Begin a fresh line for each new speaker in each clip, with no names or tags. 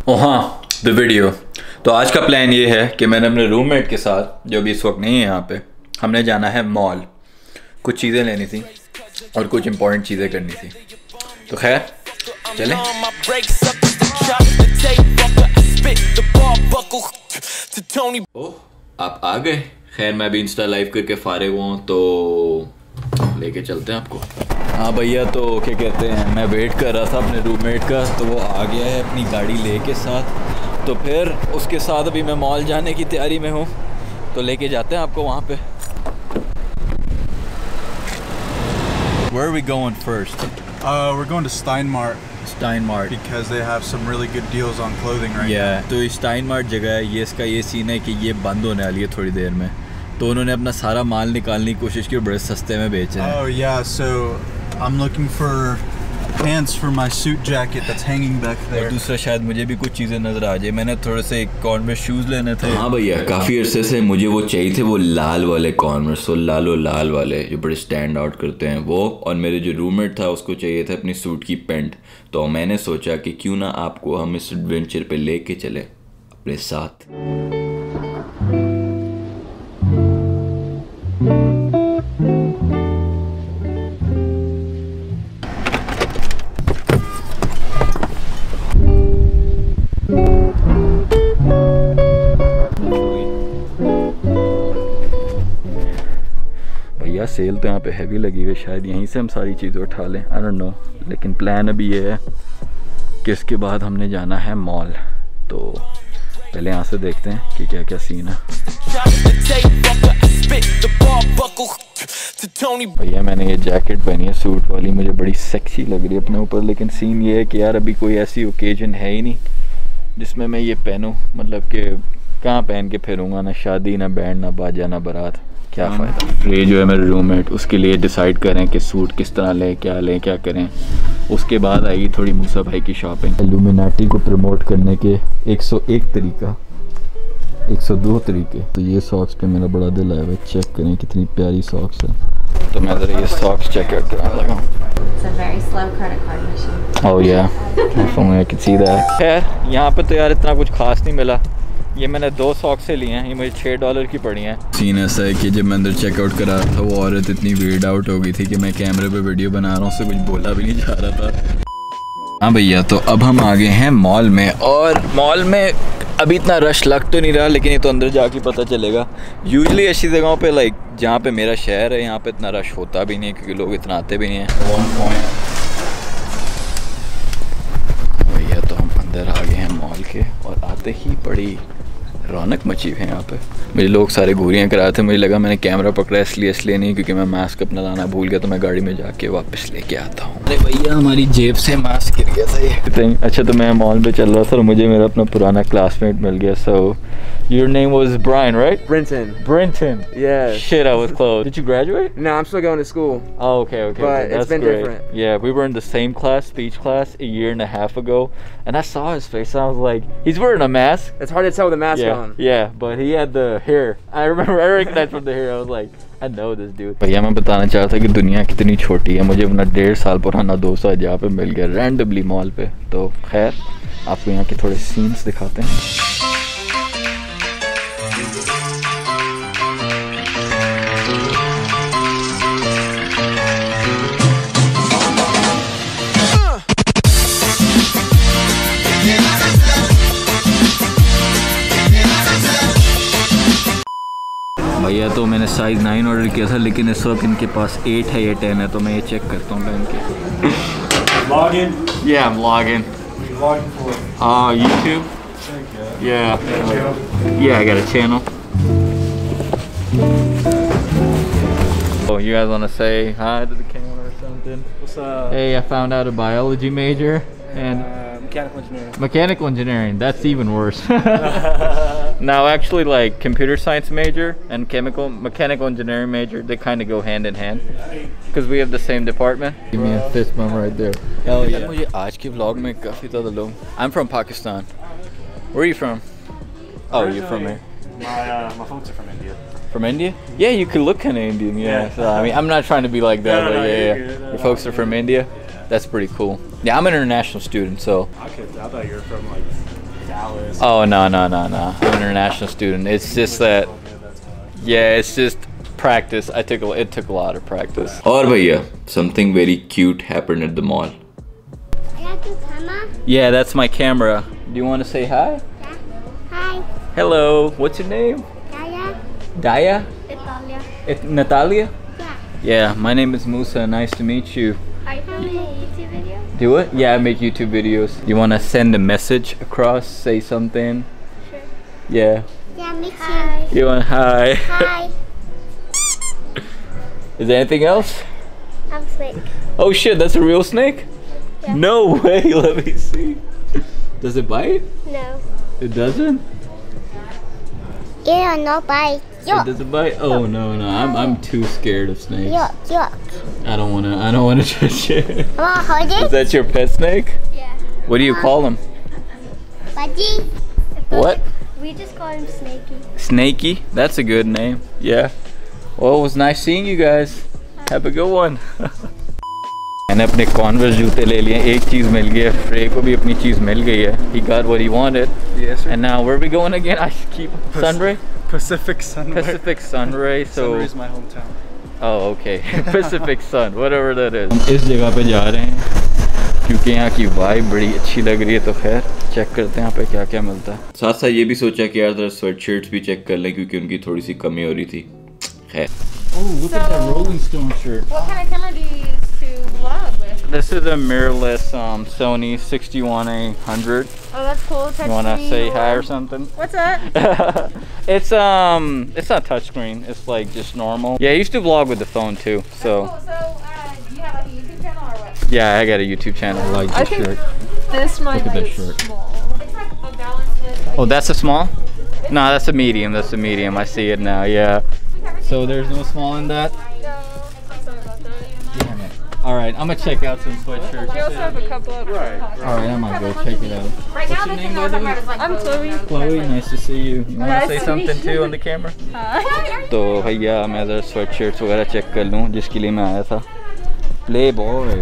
ओह हाँ, the video. तो आज का प्लान ये है कि मैंने अपने रूममेट के साथ, जो भी इस वक्त नहीं है यहाँ पे, हमने जाना है मॉल। कुछ चीज़ें लेनी थी और कुछ इम्पोर्टेंट चीज़ें करनी थी। तो खैर चलें। ओह, आप आ गए। खैर मैं अभी इंस्टा लाइव करके फारिग हुआ हूँ, तो लेके चलते हैं आपको। हाँ भैया, तो क्या कहते हैं, मैं वेट कर रहा था अपने रूममेट का, तो वो आ गया है अपनी गाड़ी लेके साथ। तो फिर उसके साथ अभी मैं मॉल जाने की तैयारी में हूँ, तो लेके जाते हैं आपको वहाँ पे। Where are we going first?
We're going to Steinmart.
Steinmart.
Because they have some really good deals on clothing right
now. तो Steinmart जगह है ये, इसका ये सीन है कि ये बंद होने वाली है थोड़ी देर में, तो उन्होंने अपना सारा माल निकालने की कोशिश की और बड़े सस्ते में बेच रहे हैं।
Oh yeah, so I'm looking for pants for my suit jacket that's hanging back there.
और दूसरा शायद मुझे भी कुछ चीज़ें नज़र आ जाए। मैंने थोड़े से कॉन्वर्स शूज़ लेने थे। हाँ भैया, काफ़ी अरसे से मुझे वो चाहिए थे, वो लाल वाले कॉन्वर्स, वो लाल वाले जो बड़े स्टैंड आउट करते हैं वो। और मेरे जो रूममेट था उसको चाहिए था अपनी सूट की पैंट। तो मैंने सोचा कि क्यों ना आपको हम इस एडवेंचर पे लेके चले अपने साथ। भैया सेल तो यहाँ पे हैवी लगी हुई है, शायद यहीं से हम सारी चीज़ें उठा लें, आई डोंट नो। लेकिन प्लान अभी ये है कि इसके बाद हमने जाना है मॉल। तो पहले यहाँ से देखते हैं कि क्या क्या सीन है। भैया मैंने ये जैकेट पहनी है सूट वाली, मुझे बड़ी सेक्सी लग रही है अपने ऊपर। लेकिन सीन ये है कि यार अभी कोई ऐसी ओकेजन है ही नहीं जिसमें मैं ये पहनूं। मतलब कि कहाँ पहन के फिरूंगा, ना शादी, ना बैंड, ना बाजा, ना बारात, क्या फ़ायदा। ये जो है मेरे रूममेट, उसके लिए डिसाइड करें कि सूट किस तरह लें, क्या करें। उसके बाद आएगी थोड़ी मूसा भाई की शॉपिंग। इल्यूमिनाटी को प्रमोट करने के 101 तरीका, 102 तरीके। तो ये सॉक्स पे मेरा बड़ा दिल आया है, चेक करें कितनी प्यारी सॉक्स है। तो मैं ज़रा ये सॉक्स चेक आउट कराने लगा। ओह या, आई कैन सी दैट। खैर यहाँ पे तो यार इतना कुछ खास नहीं मिला। ये मैंने 2 सॉक्स से लिए हैं, ये मुझे $6 की पड़ी हैं। सीन ऐसा है कि जब मैं अंदर चेकआउट करा रहा था, वो औरत इतनी वीर्ड आउट हो गई थी कि मैं कैमरे पे वीडियो बना रहा हूँ, उससे कुछ बोला भी नहीं जा रहा था। हाँ भैया, तो अब हम आ गए हैं मॉल में, और मॉल में अभी इतना रश लग तो नहीं रहा, लेकिन ये तो अंदर जाके पता चलेगा। यूजुअली ऐसी जगहों पे लाइक जहाँ पे मेरा शहर है, यहाँ पे इतना रश होता भी नहीं है क्योंकि लोग इतना आते भी नहीं हैं। भैया तो हम अंदर आ गए हैं मॉल के, और आते ही बड़ी रौनक मची है यहाँ पे। मेरे लोग सारे घूरियाँ करा रहे थे, मुझे लगा मैंने कैमरा पकड़ा इसलिए नहीं, क्योंकि मैं मास्क अपना लाना भूल गया, तो मैं गाड़ी में जाके वापस लेके आता हूँ। अरे भैया हमारी जेब से मास्क गिर गया था ये। अच्छा, तो मैं मॉल पे चल रहा था और मुझे मेरा अपना पुराना क्लासमेट मिल गया। सो your name was Brian, right? Brenton.
Yeah.
Shit, I was close. Did you graduate?
No, I'm still going to school.
Oh, okay.
But it's been
great.
different.
Yeah, we were in the same class, speech class, a year and a half ago, and I saw his face. And I was like, he's wearing a mask.
It's hard to tell with the mask on.
Yeah, but he had the hair. I recognized from the hair. I was like, I know this dude. भैया मैं बताना चाह रहा था कि दुनिया कितनी छोटी है। मुझे अपना 1.5 साल पुराना दोस्त आज यहाँ पे मिल गया रैंडमली मॉल पे। तो खैर आपको यहाँ के थोड़े सीन्स दिखाते हैं। भैया तो मैंने साइज़ 9 ऑर्डर किया था, लेकिन इस वक्त इनके पास 8 है या 10 है, तो मैं ये चेक करता हूँ पहन के।
Log in?
Yeah, I'm logging.
Logging for it.
YouTube? Yeah. Yeah, I got a channel. Oh, you guys want to say hi to the camera or something?
What's up?
Hey, I found out a biology major and
Mechanical engineering.
mechanical engineering. That's even worse. Now, actually, like computer science major and mechanical engineering major, they kind of go hand in hand because we have the same department. Give me a fist bump right there. Hell yeah. मुझे आज के vlog में काफी ज़्यादा लोग. I'm from Pakistan. Where are you from? Oh, you're from here.
My folks are from India.
From India? Yeah, you could look kind of Indian. Yeah. So, I mean, I'm not trying to be like that, but yeah. Your folks are from India. That's pretty cool. Yeah, I'm an international student, so.
Okay, I thought you were from like Dallas.
Oh no. I'm an international student. It's just that, yeah, it's just practice. It took a lot of practice. और भैया, something very cute happened at the mall. Yeah, that's my camera. Do you want to say hi?
Yeah. Hi.
Hello. What's your name?
Daya.
Daya?
Italia.
Natalia?
Yeah.
Yeah, my name is Musa. Nice to meet you.
Are you filming a YouTube video?
Do it? Yeah, I make YouTube videos. You want to send a message across? Say something?
Sure.
Yeah.
Yeah, me too.
You want hi?
Hi.
Is there anything else?
I'm sick.
Oh shit, that's a real snake?
Yeah.
No way, let me see. Does it bite?
No.
It doesn't?
Yeah, no bite.
It doesn't bite? Oh no, I'm too scared of snakes.
Yuck.
I don't wanna touch it.
Wanna hold
Is
it?
that your pet snake?
Yeah.
What do you call him?
Budgie.
What?
We just call him Snaky.
Snakey? That's a good name. Yeah. Well, it was nice seeing you guys. Have a good one. मैंने अपने Converse जूते ले लिए. एक चीज़ मिल गई है. Frey को भी अपनी चीज़ मिल गई है. He got what he wanted.
Yes, sir.
And now where are we going again? I keep Sunray.
Pacific Sunray.
Pacific Sunray. So.
Sunray's my hometown.
Oh, okay. Pacific Sun, whatever that is. हम इस जगह पे जा रहे हैं क्योंकि यहाँ की वाइब बड़ी अच्छी लग रही है. तो खैर चेक करते हैं यहाँ पे क्या क्या मिलता है. साथ साथ ये भी सोचा कि यार जरा स्वेटशर्ट्स भी चेक कर लें क्योंकि उनकी थोड़ी सी कमी हो रही थी. खैर. Oh, look at that Rolling Stone shirt.
What kind of camera do you use to vlog with?
This is a mirrorless Sony 61A100.
Oh, that's cool. Touch
You wanna
screen
say
or-
hi or something?
What's that?
It's not touchscreen. It's like just normal. Yeah, I used to vlog with the phone too. So
Cool. So, do you have like a YouTube channel or what?
yeah, I got a YouTube channel. I like
I
this
think
shirt.
this might
Look at
be
that shirt.
small. It's like a balance with.
Oh, that's a small? No, that's a medium. That's a medium. I see it now. Yeah. So there's no small in that?
No, sorry about that.
Damn it. Alright, I'm gonna check out some sweatshirts.
We also have a couple of. Right.
Alright, I might go check it out.
Right
What's
now,
your
the
name,
thing
by
I was
the
talking
way?
about is like.
I'm Chloe.
Chloe, nice to see you. You wanna
Nice
say
to
something
meet you.
too on the camera?
Hi.
तो भैया मैं ज़रा sweatshirts वगैरह check कर लूँ जिसके लिए मैं आया था. प्ले बॉय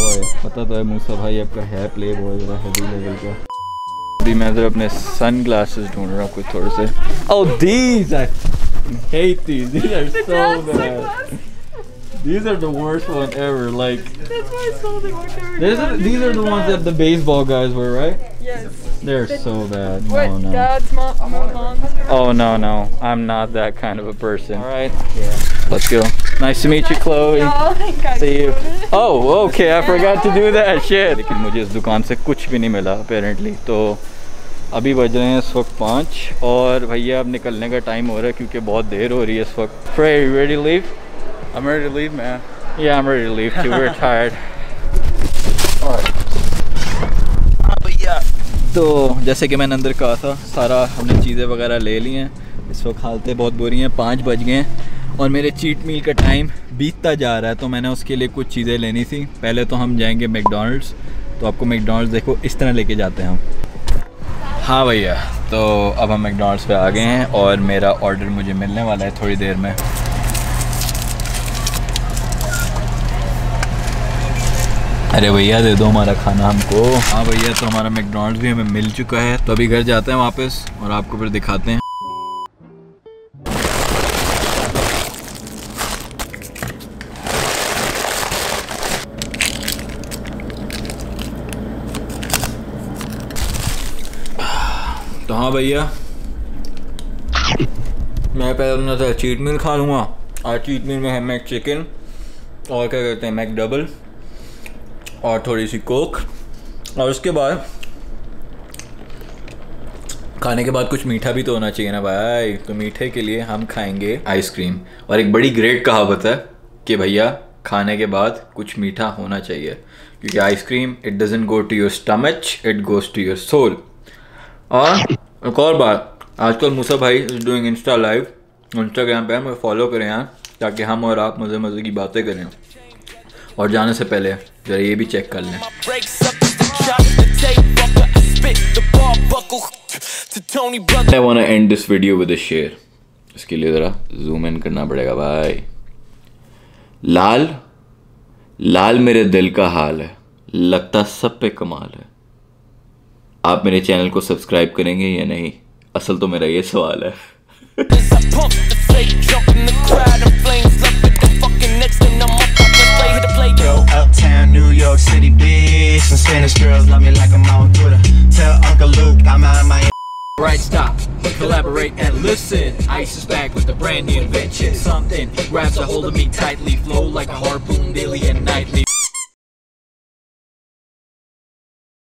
पता तो है मूसा भाई आपका है प्ले बॉय ज़रा हेवी लेवल का. अभी मैं ज़रा अपने सन ग्लासेस ढूंढ रहा हूँ कुछ थोड़े से. Oh, these I hate these. These are so bad. These are the worst one ever. Like
That's why I saw they worked every
these are the ones that the baseball guys wear, right?
Yes.
They're so bad.
What?
No.
Dad's mom.
Oh no. I'm not that kind of a person. All right. Yeah. Let's go. Nice to meet you, Chloe.
Oh, guys.
See you. Oh, okay. I forgot to do that. Shit. लेकिन मुझे इस दुकान से कुछ भी नहीं मिला apparently. तो अभी बज रहे हैं इस वक्त 5 और भैया अब निकलने का टाइम हो रहा है क्योंकि बहुत देर हो रही है इस वक्त. Frey, you ready to leave?
I'm ready to leave, man.
Yeah, I'm ready to leave too. We're tired. तो जैसे कि मैंने अंदर कहा था सारा हमने चीज़ें वगैरह ले ली हैं. इस वक्त हालतें बहुत बुरी हैं. 5 बज गए हैं और मेरे चीट मील का टाइम बीतता जा रहा है. तो मैंने उसके लिए कुछ चीज़ें लेनी थी. पहले तो हम जाएंगे मैकडॉनल्ड्स. तो आपको मैकडॉनल्ड्स देखो इस तरह लेके जाते हैं हम. हाँ भैया, तो अब हम मैकडॉनल्ड्स पे आ गए हैं और मेरा ऑर्डर मुझे मिलने वाला है थोड़ी देर में. अरे भैया दे दो हमारा खाना हमको. हाँ भैया, तो हमारा मैकडॉनल्ड्स भी हमें मिल चुका है. तो अभी घर जाते हैं वापस और आपको फिर दिखाते हैं. तो हाँ भैया, मैं पहले अपना था चीट मील खा लूँगा. और चीट मील में है मैक चिकन और क्या कहते हैं मैक डबल और थोड़ी सी कोक. और उसके बाद खाने के बाद कुछ मीठा भी तो होना चाहिए ना भाई. तो मीठे के लिए हम खाएंगे आइसक्रीम. और एक बड़ी ग्रेट कहावत है कि भैया खाने के बाद कुछ मीठा होना चाहिए क्योंकि ice cream it doesn't go to your stomach, it goes to your soul. और एक और बात, आजकल मूसा भाई is doing insta live. Instagram पे हमें फॉलो करें यार ताकि हम और आप मज़े मज़े की बातें करें. और जाने से पहले जरा ये भी चेक कर लें. I wanna end this video with a share. इसके लिए ज़रा जूम इन करना पड़ेगा भाई. लाल लाल मेरे दिल का हाल है, लगता सब पे कमाल है. आप मेरे चैनल को सब्सक्राइब करेंगे या नहीं? असल तो मेरा ये सवाल है।
Yo, uptown New York City, bitch. Some Spanish girls love me like I'm on Twitter. Tell Uncle Luke I'm out of my.
Right, stop, collaborate and listen. Ice is back with a brand new invention. Something grabs a hold of me tightly, flow like a harpoon daily and nightly.